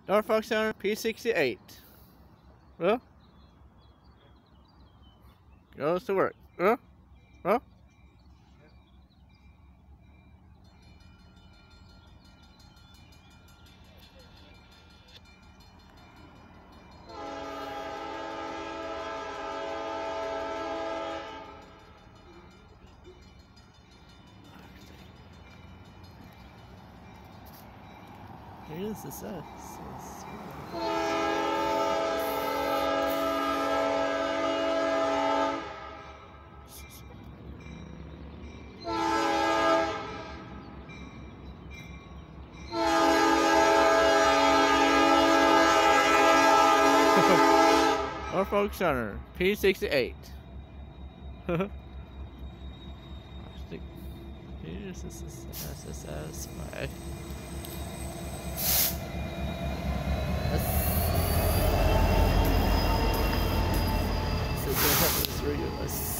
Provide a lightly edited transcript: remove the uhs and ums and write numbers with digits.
Norfolk Southern P68. Well, goes to work. Well. Here's the set. Norfolk Southern P68. Here's the SSS. This is